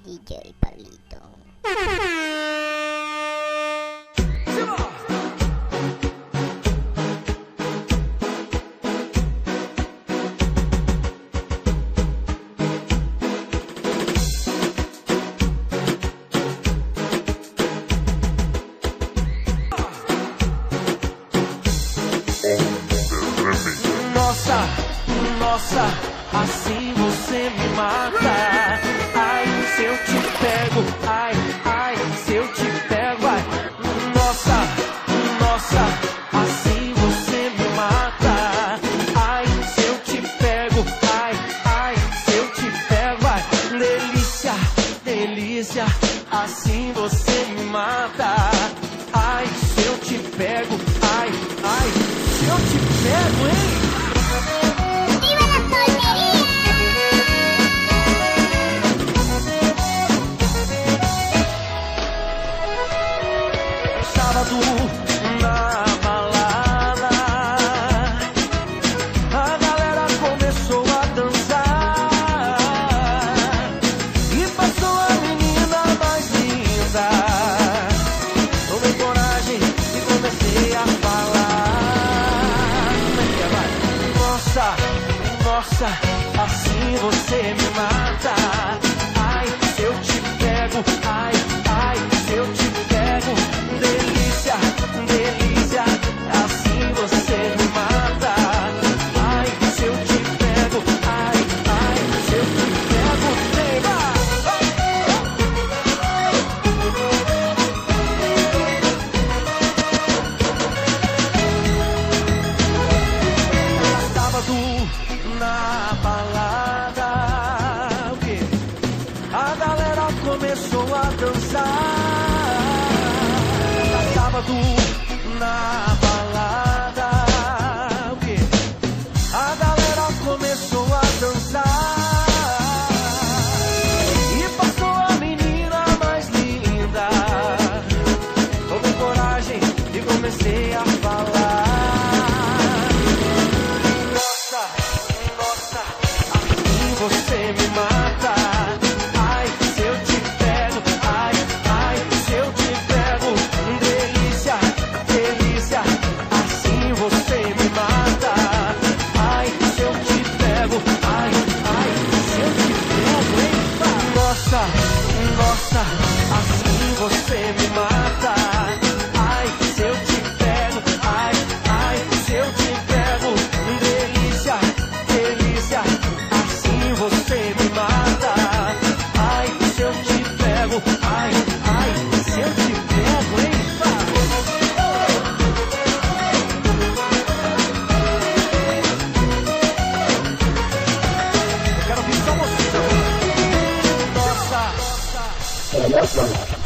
DJ Palito. Nossa, nossa, assim você me mata. Ai, se eu te pego, ai, ai, se eu te pego, ai. Nossa, nossa, assim você me mata. Ai, se eu te pego, ai, ai, se eu te pego, ai. Delícia, delícia, assim você me mata. Ai, se eu te pego, ai, ai, se eu te pego, hein? Sábado na balada, a galera começou a dançar e passou a menina mais linda. Tomei coragem e comecei a falar. Como é que é, vai? Nossa, nossa, assim você me mata. Ai, se eu te pego, ai, ai, se eu te pego. Delícia, delícia, assim você me mata. Ai, se eu te pego, ai, ai, se eu te pego, nega. Sábado na balada, o quê? A galera começou a dançar. Sábado na balada, o quê? A galera começou a dançar e passou a menina mais linda. Tomei coragem e comecei a falar. Nossa, nossa, assim você me mata. Ai, se eu te pego, ai, ai, se eu te pego. Delícia, delícia, assim você me mata. Ai, se eu te pego, ai, ai, se eu te pego, hein? Nossa, nossa, assim você me mata. Ai, se eu te pego, ai, ai, se eu te pego. Delícia, delícia, assim você me mata. Ai, se eu te pego, ai, ai, se eu te pego, hein? Eu quero ouvir só você. Nossa.